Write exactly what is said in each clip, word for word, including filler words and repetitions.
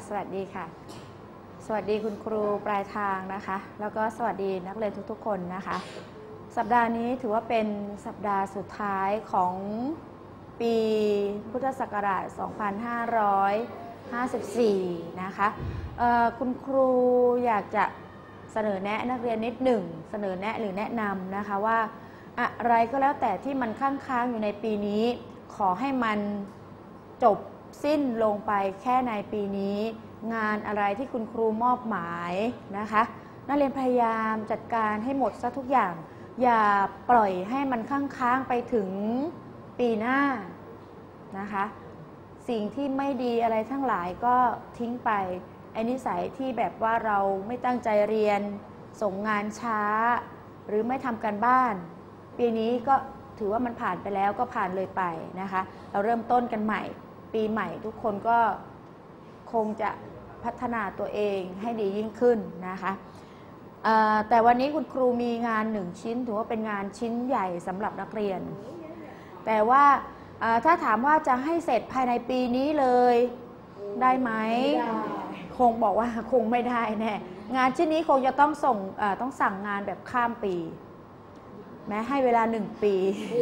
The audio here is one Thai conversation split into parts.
สวัสดีค่ะสวัสดีคุณครูปลายทางนะคะแล้วก็สวัสดีนักเรียนทุกๆคนนะคะสัปดาห์นี้ถือว่าเป็นสัปดาห์สุดท้ายของปีพุทธศักราช สองพันห้าร้อยห้าสิบสี่ นะคะคุณครูอยากจะเสนอแนะนักเรียนนิดหนึ่งเสนอแนะหรือแนะนำนะคะว่าอะไรก็แล้วแต่ที่มันค้างๆอยู่ในปีนี้ขอให้มันจบสิ้นลงไปแค่ในปีนี้งานอะไรที่คุณครูมอบหมายนะคะนักเรียนพยายามจัดการให้หมดซะทุกอย่างอย่าปล่อยให้มันค้างๆไปถึงปีหน้านะคะสิ่งที่ไม่ดีอะไรทั้งหลายก็ทิ้งไปไอ้นิสัยที่แบบว่าเราไม่ตั้งใจเรียนส่งงานช้าหรือไม่ทำการบ้านปีนี้ก็ถือว่ามันผ่านไปแล้วก็ผ่านเลยไปนะคะเราเริ่มต้นกันใหม่ปีใหม่ทุกคนก็คงจะพัฒนาตัวเองให้ดียิ่งขึ้นนะคะแต่วันนี้คุณครูมีงานหนึ่งชิ้นถือว่าเป็นงานชิ้นใหญ่สำหรับนักเรียนแต่ว่าถ้าถามว่าจะให้เสร็จภายในปีนี้เลยได้ไหมคงบอกว่าคงไม่ได้แน่งานชิ้นนี้คงจะต้องส่งต้องสั่งงานแบบข้ามปีแม้ให้เวลาหนึ่งปี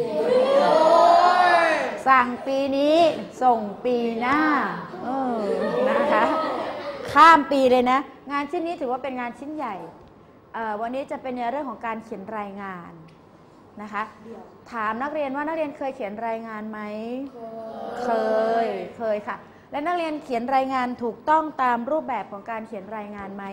สั่งปีนี้ส่งปีหน้าเออนะคะข้ามปีเลยนะงานชิ้นนี้ถือว่าเป็นงานชิ้นใหญ่วันนี้จะเป็นในเรื่องของการเขียนรายงานนะคะถามนักเรียนว่านักเรียนเคยเขียนรายงานไหมเคยเคยค่ะและนักเรียนเขียนรายงานถูกต้องตามรูปแบบของการเขียนรายงานไหม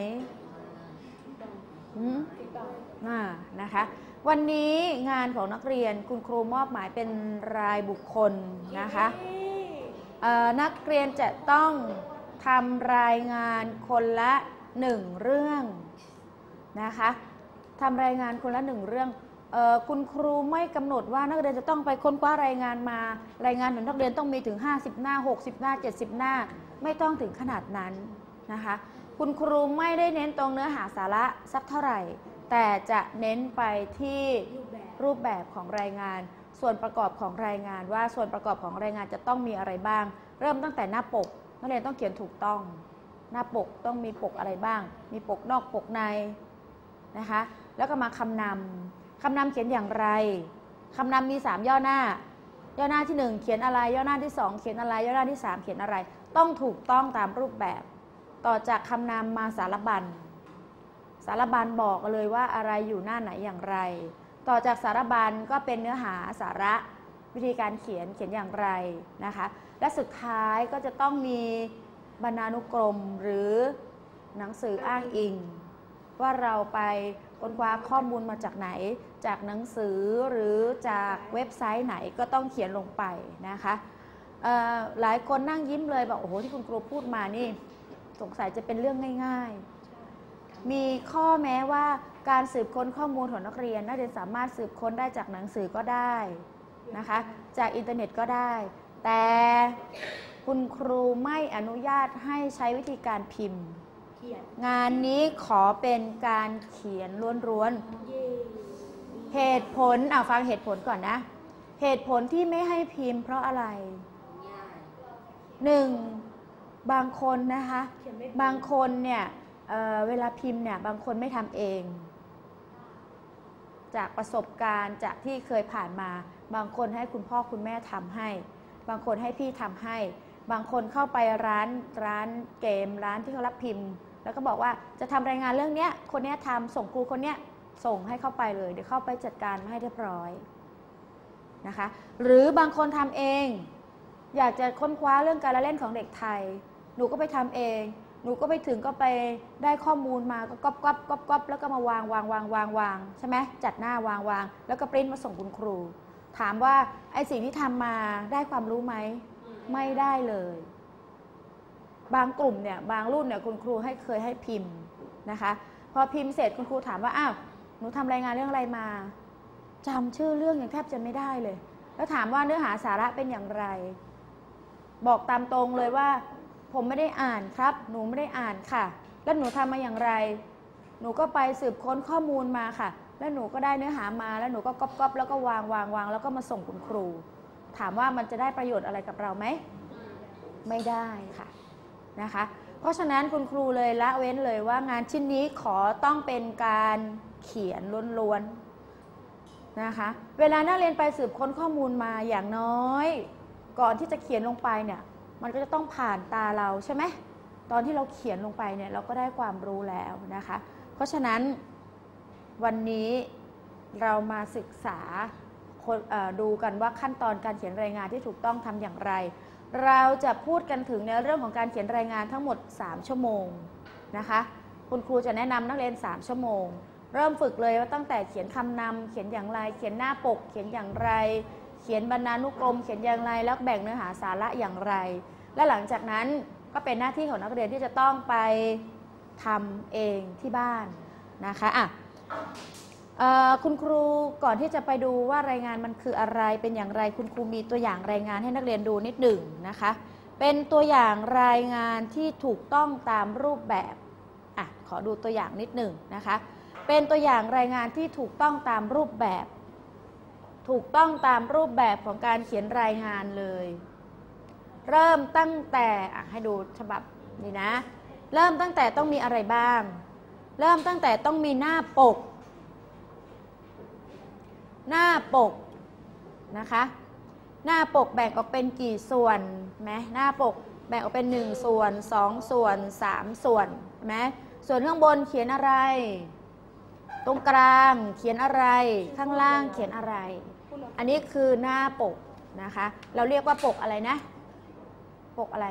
อืมอ่านะคะวันนี้งานของนักเรียนคุณครูมอบหมายเป็นรายบุคคลนะคะนักเรียนจะต้องทำรายงานคนละหนึ่งเรื่องนะคะทำรายงานคนละหนึ่งเรื่องคุณครูไม่กำหนดว่านักเรียนจะต้องไปค้นคว้ารายงานมารายงานของนักเรียนต้องมีถึงห้าสิบหน้าหกสิบหน้าเจ็ดสิบหน้าไม่ต้องถึงขนาดนั้นนะคะคุณครูไม่ได้เน้นตรงเนื้อหาสาระสักเท่าไหร่แต่จะเน้นไปที่รูปแบบของรายงานส่วนประกอบของรายงานว่าส่วนประกอบของรายงานจะต้องมีอะไรบ้างเริ่มตั้งแต่หน้าปกนักเรียนต้องเขียนถูกต้องหน้าปกต้องมีปกอะไรบ้างมีปกนอกปกในนะคะแล้วก็มาคำนำคำนำเขียนอย่างไรคำนำมีสามย่อหน้าย่อหน้าที่หนึ่งเขียนอะไรย่อหน้าที่สองเขียนอะไรย่อหน้าที่สามเขียนอะไรต้องถูกต้องตามรูปแบบต่อจากคำนำมาสารบัญสารบัญบอกเลยว่าอะไรอยู่หน้าไหนอย่างไรต่อจากสารบัญก็เป็นเนื้อหาสาระวิธีการเขียนเขียนอย่างไรนะคะและสุดท้ายก็จะต้องมีบรรณานุกรมหรือหนังสืออ้างอิงว่าเราไปค้นคว้าข้อมูลมาจากไหนจากหนังสือหรือจากเว็บไซต์ไหนก็ต้องเขียนลงไปนะคะหลายคนนั่งยิ้มเลยบอกโอ้โหที่คุณครูพูดมานี่สงสัยจะเป็นเรื่องง่ายๆมีข้อแม้ว่าการสืบค้นข้อมูลของนักเรียนนักเรียนสามารถสืบค้นได้จากหนังสือก็ได้นะคะจากอินเทอร์เน็ตก็ได้แต่คุณครูไม่อนุญาตให้ใช้วิธีการพิมพ์งานนี้ขอเป็นการเขียนล้วนๆเหตุผลเอาฟังเหตุผลก่อนนะเหตุผลที่ไม่ให้พิมพ์เพราะอะไรหนึ่งบางคนนะคะบางคนเนี่ย เ, เวลาพิมพ์เนี่ยบางคนไม่ทำเองจากประสบการณ์จากที่เคยผ่านมาบางคนให้คุณพ่อคุณแม่ทำให้บางคนให้พี่ทำให้บางคนเข้าไปร้านร้านเกมร้านที่เขารับพิมพ์แล้วก็บอกว่าจะทำรายงานเรื่องนี้คนนี้ทำส่งครูคนนี้ส่งให้เข้าไปเลยเดี๋ยวเข้าไปจัดการมาให้เรียบร้อยนะคะหรือบางคนทำเองอยากจะค้นคว้าเรื่องการละเล่นของเด็กไทยหนูก็ไปทำเองหนูก็ไปถึงก็ไปได้ข้อมูลมาก็ก๊อปก๊อปก๊อปก๊อปแล้วก็มาวางวางวางวางวางใช่ไหมจัดหน้าวางวางแล้วก็ปริ้นมาส่งคุณครูถามว่าไอ้สิ่งที่ทำมาได้ความรู้ไหมไม่ได้เลยบางกลุ่มเนี่ยบางรุ่นเนี่ยคุณครูให้เคยให้พิมพ์นะคะพอพิมพ์เสร็จคุณครูถามว่าอ้าวหนูทำรายงานเรื่องอะไรมาจำชื่อเรื่องอย่างแทบจะไม่ได้เลยแล้วถามว่าเนื้อหาสาระเป็นอย่างไรบอกตามตรงเลยว่าผมไม่ได้อ่านครับหนูไม่ได้อ่านค่ะแล้วหนูทำมาอย่างไรหนูก็ไปสืบค้นข้อมูลมาค่ะแล้วหนูก็ได้เนื้อหามาแล้วหนูก็ก๊อปก๊อปแล้วก็วางวางวางแล้วก็มาส่งคุณครูถามว่ามันจะได้ประโยชน์อะไรกับเราไหมไม่ได้ค่ะนะคะเพราะฉะนั้นคุณครูเลยละเว้นเลยว่างานชิ้นนี้ขอต้องเป็นการเขียนล้วนๆนะคะเวลานักเรียนไปสืบค้นข้อมูลมาอย่างน้อยก่อนที่จะเขียนลงไปเนี่ยมันก็จะต้องผ่านตาเราใช่ไหมตอนที่เราเขียนลงไปเนี่ยเราก็ได้ความรู้แล้วนะคะเพราะฉะนั้นวันนี้เรามาศึกษาดูกันว่าขั้นตอนการเขียนรายงานที่ถูกต้องทำอย่างไรเราจะพูดกันถึงในเรื่องของการเขียนรายงานทั้งหมดสามชั่วโมงนะคะคุณครูจะแนะนำนักเรียนสามชั่วโมงเริ่มฝึกเลยว่าตั้งแต่เขียนคำนำเขียนอย่างไรเขียนหน้าปกเขียนอย่างไรเขียนบรรณานุกรมเขียนอย่างไรแล้วแบ่งเนื้อหาสาระอย่างไรและหลังจากนั้นก็เป็นหน้าที่ของนักเรียนที่จะต้องไปทำเองที่บ้านนะคะอ่ะคุณครูก่อนที่จะไปดูว่ารายงานมันคืออะไรเป็นอย่างไรคุณครูมีตัวอย่างรายงานให้นักเรียนดูนิดหนึ่งนะคะเป็นตัวอย่างรายงานที่ถูกต้องตามรูปแบบอ่ะขอดูตัวอย่างนิดหนึ่งนะคะเป็นตัวอย่างรายงานที่ถูกต้องตามรูปแบบถูกต้องตามรูปแบบของการเขียนรายงานเลยเริ่มตั้งแต่อ่ะให้ดูฉบับนี้นะเริ่มตั้งแต่ต้องมีอะไรบ้างเริ่มตั้งแต่ต้องมีหน้าปกหน้าปกนะคะหน้าปกแบ่งออกเป็นกี่ส่วนไหมหน้าปกแบ่งออกเป็นหนึ่งส่วนสองส่วนสามส่วนไหมส่วนข้างบนเขียนอะไรตรงกลางเขียนอะไรข้างล่างเขียนอะไรอันนี้คือหน้าปกนะคะเราเรียกว่าปกอะไรนะปกอะไร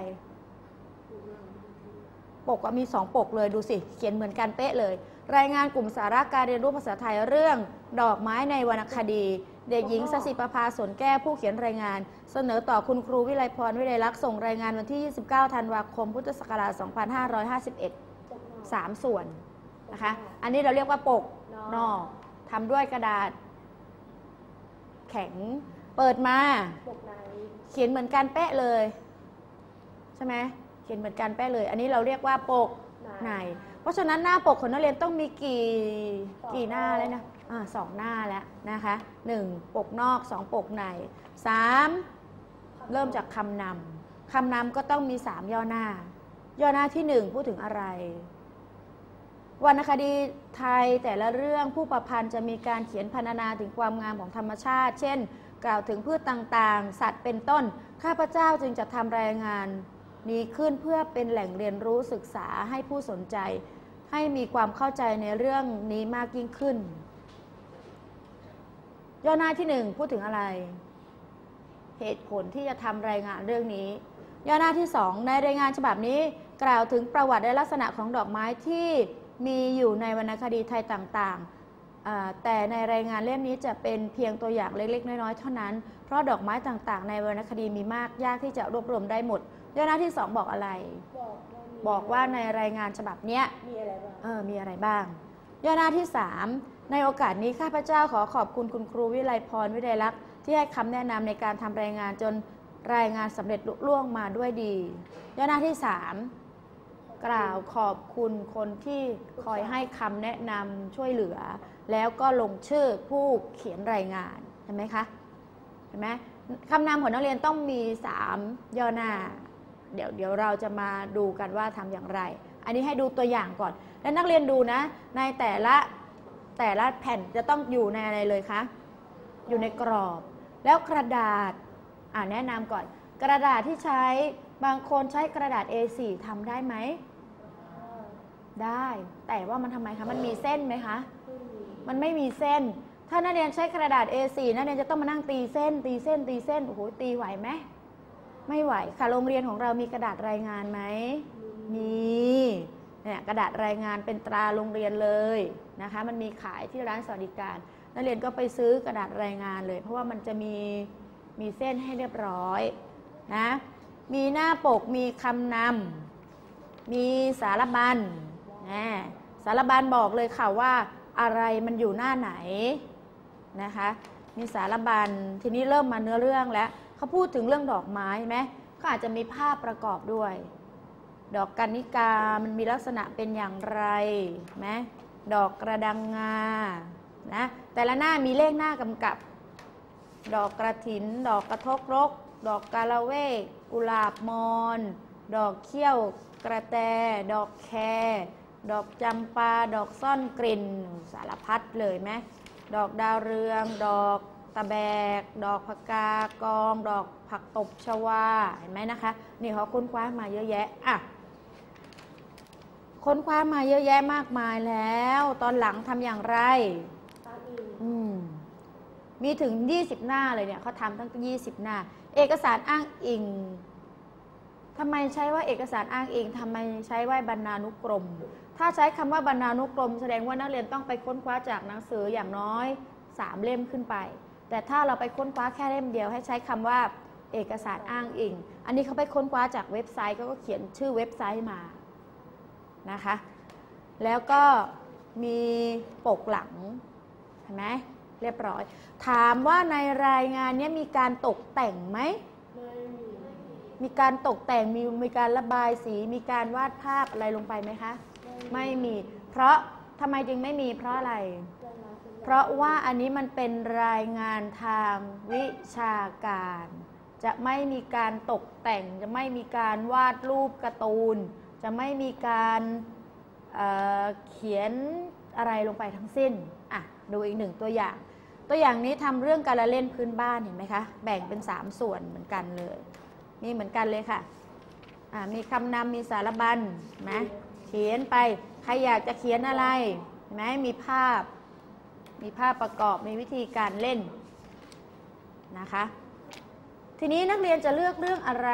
ปกก็มีสองปกเลยดูสิเขียนเหมือนกันเป๊ะเลยรายงานกลุ่มสาระการเรียนรู้ภาษาไทยเรื่องดอกไม้ในวรรณคดีเด็กหญิงสศิประภาสนแก้วผู้เขียนรายงานเสนอต่อคุณครูวิไลพรวิไลลักษณ์ส่งรายงานวันที่ยี่สิบเก้าธันวาคมพุทธศักราชสองพันห้าร้อยห้าสิบเอ็ด สามส่วนนะคะอันนี้เราเรียกว่าปกนอกทำด้วยกระดาษแข็งเปิดมาเขียนเหมือนกันเป๊ะเลยใช่ไหมเขียนเหมือนกันเป๊ะเลยอันนี้เราเรียกว่าปกในเพราะฉะนั้นหน้าปกของนักเรียนต้องมีกี่กี่หน้าแล้วนะอ่าสองหน้าแล้วนะคะหนึ่งปกนอกสองปกในสามเริ่มจากคำนำคำนำก็ต้องมีสามย่อหน้าย่อหน้าที่หนึ่งพูดถึงอะไรวรรณคดีไทยแต่ละเรื่องผู้ประพันธ์จะมีการเขียนพรรณนาถึงความงามของธรรมชาติเช่นกล่าวถึงพืชต่างๆสัตว์เป็นต้นข้าพเจ้าจึงจะทำรายงานนี้ขึ้นเพื่อเป็นแหล่งเรียนรู้ศึกษาให้ผู้สนใจให้มีความเข้าใจในเรื่องนี้มากยิ่งขึ้นย่อหน้าที่หนึ่งพูดถึงอะไรเหตุผลที่จะทำรายงานเรื่องนี้ย่อหน้าที่สองในรายงานฉบับนี้กล่าวถึงประวัติและลักษณะของดอกไม้ที่มีอยู่ในวรรณคดีไทยต่างๆแต่ในรายงานเล่มนี้จะเป็นเพียงตัวอย่างเล็กๆน้อยๆเท่านั้นเพราะดอกไม้ต่างๆในวรรณคดีมีมากยากที่จะรวบรวมได้หมดย่อหน้าที่สองบอกอะไรบอกว่าในรายงานฉบับนี้มีอะไรบ้างเออมีอะไรบ้างย่อหน้าที่สามในโอกาสนี้ข้าพเจ้าขอขอบคุณคุณครูวิไลพรวิไลลักษณ์ที่ให้คำแนะนำในการทำรายงานจนรายงานสำเร็จลุล่วงมาด้วยดีย่อหน้าที่สามกล่าวขอบคุณคนที่คอยให้คำแนะนำช่วยเหลือแล้วก็ลงชื่อผู้เขียนรายงานเห็นไหมคะเห็นไหมคำนำของนักเรียนต้องมีสามย่อหน้าเดี๋ยวเดี๋ยวเราจะมาดูกันว่าทำอย่างไรอันนี้ให้ดูตัวอย่างก่อนแล้วนักเรียนดูนะในแต่ละแต่ละแผ่นจะต้องอยู่ในอะไรเลยคะอยู่ในกรอบแล้วกระดาษอ่าแนะนำก่อนกระดาษที่ใช้บางคนใช้กระดาษ เอ โฟร์ ทำได้ไหมได้แต่ว่ามันทำไมคะมันมีเส้นไหมคะมันไม่มีเส้นถ้านักเรียนใช้กระดาษ เอ โฟร์ นักเรียนจะต้องมานั่งตีเส้นตีเส้นตีเส้นโอ้โหตีไหวไหมไม่ไหวค่ะโรงเรียนของเรามีกระดาษรายงานไหมมีเนี่ยกระดาษรายงานเป็นตราโรงเรียนเลยนะคะมันมีขายที่ร้านสวัสดิการนักเรียนก็ไปซื้อกระดาษรายงานเลยเพราะว่ามันจะมีมีเส้นให้เรียบร้อยนะมีหน้าปกมีคำนำมีสารบัญนะสารบัญบอกเลยค่ะว่าอะไรมันอยู่หน้าไหนนะคะมีสารบัญทีนี้เริ่มมาเนื้อเรื่องแล้วเขาพูดถึงเรื่องดอกไม้ไหมก็อาจจะมีภาพประกอบด้วยดอกกัญญิกามันมีลักษณะเป็นอย่างไรไหมดอกกระดังงานะแต่ละหน้ามีเลขหน้ากำกับดอกกระถินดอกกระทกรกดอกกาละเวกกุหลาบมอนดอกเขี้ยวกระแตดอกแคดอกจำปาดอกซ่อนกลิ่นสารพัดเลยไหมดอกดาวเรืองดอกตะแบกดอกผักกากองดอกผักตบชวาเห็นไหมนะคะนี่เขาค้นคว้ามาเยอะแยะอ่ะค้นคว้ามาเยอะแยะมากมายแล้วตอนหลังทำอย่างไรอืมมีถึงยี่สิบหน้าเลยเนี่ยเขาทำตั้งยี่สิบหน้าเอกสารอ้างอิงทำไมใช้ว่าเอกสารอ้างอิงทำไมใช้ว่าบรรณานุกรมถ้าใช้คำว่าบรรณานุกรมแสดงว่านักเรียนต้องไปค้นคว้าจากหนังสืออย่างน้อยสามเล่มขึ้นไปแต่ถ้าเราไปค้นคว้าแค่เล่มเดียวให้ใช้คำว่าเอกสารอ้างอิงอันนี้เขาไปค้นคว้าจากเว็บไซต์ก็เขียนชื่อเว็บไซต์มานะคะแล้วก็มีปกหลังเห็นไหมเรียบร้อยถามว่าในรายงานนี้มีการตกแต่งไหมไม่มีมีการตกแต่งมีมีการระบายสีมีการวาดภาพอะไรลงไปไหมคะไม่มีเพราะทำไมจึงไม่มีเพราะอะไรเพราะว่าอันนี้มันเป็นรายงานทางวิชาการจะไม่มีการตกแต่งจะไม่มีการวาดรูปการ์ตูนจะไม่มีการเอ่อเขียนอะไรลงไปทั้งสิ้นอ่ะดูอีกหนึ่งตัวอย่างตัวอย่างนี้ทำเรื่องการละเล่นพื้นบ้านเห็นไหมคะแบ่งเป็นสามส่วนเหมือนกันเลยนี่เหมือนกันเลยค่ะอ่ามีคำนำมีสารบัญนะเขียนไปใครอยากจะเขียนอะไรเห็นไหมมีภาพมีภาพประกอบมีวิธีการเล่นนะคะทีนี้นักเรียนจะเลือกเรื่องอะไร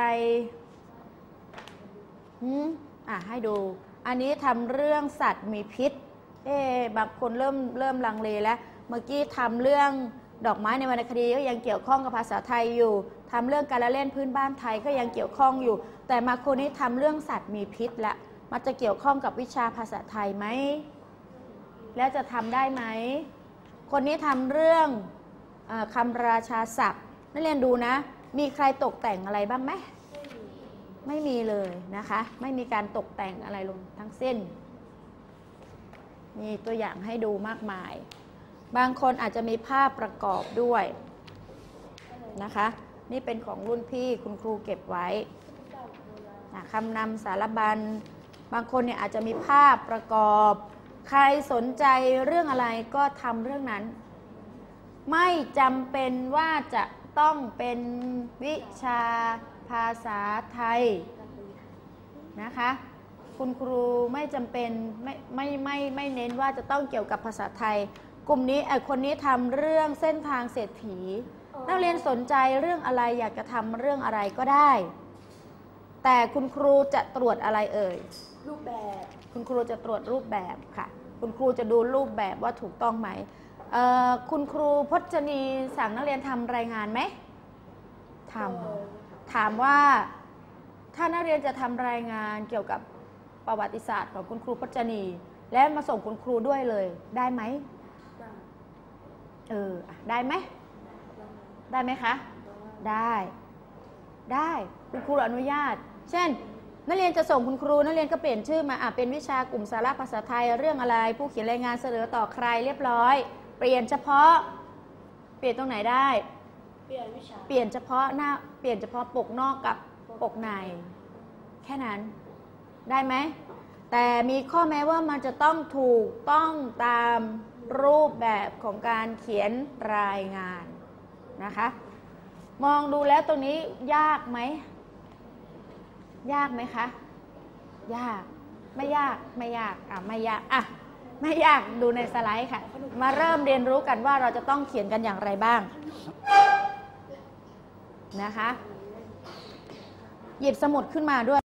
หืมอ่ะให้ดูอันนี้ทำเรื่องสัตว์มีพิษเอ๊บางคนเริ่มเริ่มลังเลแล้วเมื่อกี้ทำเรื่องดอกไม้ในวรรณคดีก็ยังเกี่ยวข้องกับภาษาไทยอยู่ทำเรื่องการละเล่นพื้นบ้านไทยก็ยังเกี่ยวข้องอยู่แต่มาคนนี้ทำเรื่องสัตว์มีพิษละมันจะเกี่ยวข้องกับวิชาภาษาไทยไหมแล้วจะทำได้ไหมคนนี้ทำเรื่องเอ่อคำราชาศัพท์นักเรียนดูนะมีใครตกแต่งอะไรบ้างไหมไม่มีเลยนะคะไม่มีการตกแต่งอะไรลงทั้งสิ้นมีตัวอย่างให้ดูมากมายบางคนอาจจะมีภาพประกอบด้วยนะคะนี่เป็นของรุ่นพี่คุณครูเก็บไว้คำนำสารบัญบางคนเนี่ยอาจจะมีภาพประกอบใครสนใจเรื่องอะไรก็ทำเรื่องนั้นไม่จำเป็นว่าจะต้องเป็นวิชาภาษาไทยนะคะคุณครูไม่จำเป็นไม่ไม่ไม่ไม่เน้นว่าจะต้องเกี่ยวกับภาษาไทยกลุ่มนี้ไอ้คนนี้ทำเรื่องเส้นทางเศรษฐีนักเรียนสนใจเรื่องอะไรอยากจะทำเรื่องอะไรก็ได้แต่คุณครูจะตรวจอะไรเอ่ยรูปแบบคุณครูจะตรวจรูปแบบค่ะคุณครูจะดูรูปแบบว่าถูกต้องไหมคุณครูพจนีสั่งนักเรียนทำรายงานไหมทำถามว่าถ้านักเรียนจะทำรายงานเกี่ยวกับประวัติศาสตร์ของคุณครูพจนีและมาส่งคุณครูด้วยเลยได้ไหมเออได้ไหมได้ไหมคะได้ได้คุณครูอนุญาตเช่นนักเรียนจะส่งคุณครูนักเรียนก็เปลี่ยนชื่อมาอ่ะเป็นวิชากลุ่มสาระภาษาไทยเรื่องอะไรผู้เขียนรายงานเสนอต่อใครเรียบร้อยเปลี่ยนเฉพาะเปลี่ยนตรงไหนได้เปลี่ยนวิชาเปลี่ยนเฉพาะหน้าเปลี่ยนเฉพาะปกนอกกับปกในแค่นั้นได้ไหมแต่มีข้อแม้ว่ามันจะต้องถูกต้องตามรูปแบบของการเขียนรายงานนะคะมองดูแล้วตรงนี้ยากไหมยากไหมคะยากไม่ยากไม่ยากอ่ะไม่ยากอ่ะไม่ยากดูในสไลด์ค่ะมาเริ่มเรียนรู้กันว่าเราจะต้องเขียนกันอย่างไรบ้างนะคะหยิบสมุดขึ้นมาด้วย